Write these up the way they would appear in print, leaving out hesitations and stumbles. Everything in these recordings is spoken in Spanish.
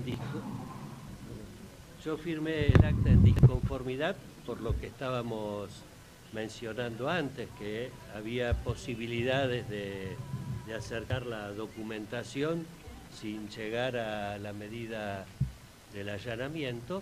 disconformidad por lo que estábamos mencionando antes, que había posibilidades de acercar la documentación sin llegar a la medida del allanamiento,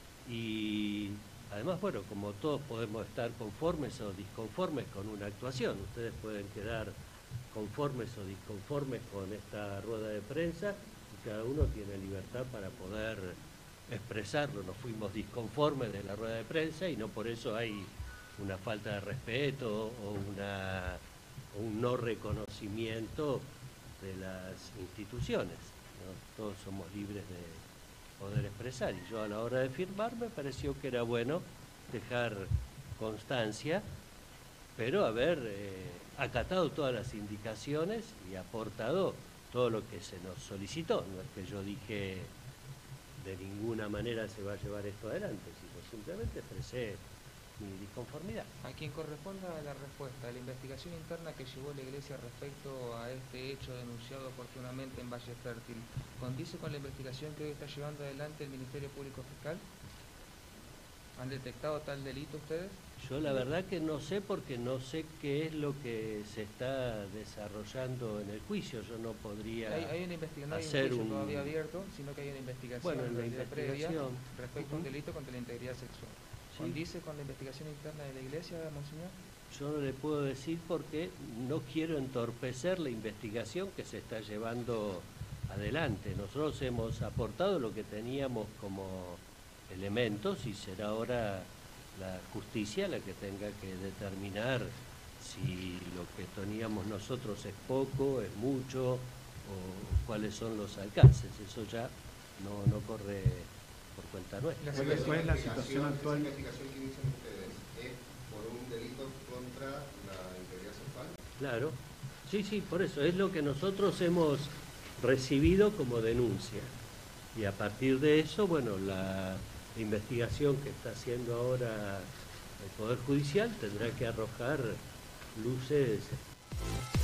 y además, bueno, como todos podemos estar conformes o disconformes con una actuación, ustedes pueden quedar conformes o disconformes con esta rueda de prensa y cada uno tiene libertad para poder expresarlo. No fuimos disconformes de la rueda de prensa y no por eso hay una falta de respeto o un no reconocimiento de las instituciones, ¿no? Todos somos libres de poder expresar, y yo a la hora de firmar me pareció que era bueno dejar constancia, pero haber acatado todas las indicaciones y aportado todo lo que se nos solicitó. No es que yo dije de ninguna manera se va a llevar esto adelante, sino simplemente expresé mi disconformidad. A quien corresponda la respuesta, la investigación interna que llevó la Iglesia respecto a este hecho denunciado oportunamente en Valle Fértil, ¿condice con la investigación que hoy está llevando adelante el Ministerio Público Fiscal? ¿Han detectado tal delito ustedes? Yo la verdad que no sé, porque no sé qué es lo que se está desarrollando en el juicio. Yo no podría hay una investigación, no hay un hacer juicio todavía abierto, sino que hay una investigación previa respecto a un delito contra la integridad sexual. ¿Sí? ¿Condice con la investigación interna de la Iglesia, Monseñor? Yo no le puedo decir porque no quiero entorpecer la investigación que se está llevando adelante. Nosotros hemos aportado lo que teníamos como elementos y será ahora la justicia la que tenga que determinar si lo que teníamos nosotros es poco, es mucho, o cuáles son los alcances. Eso ya no corre por cuenta nuestra. ¿Cuál es la situación actual? ¿La investigación que inician ustedes es por un delito contra la integridad sexual? Claro, sí, por eso es lo que nosotros hemos recibido como denuncia, y a partir de eso, bueno, la investigación que está haciendo ahora el Poder Judicial tendrá que arrojar luces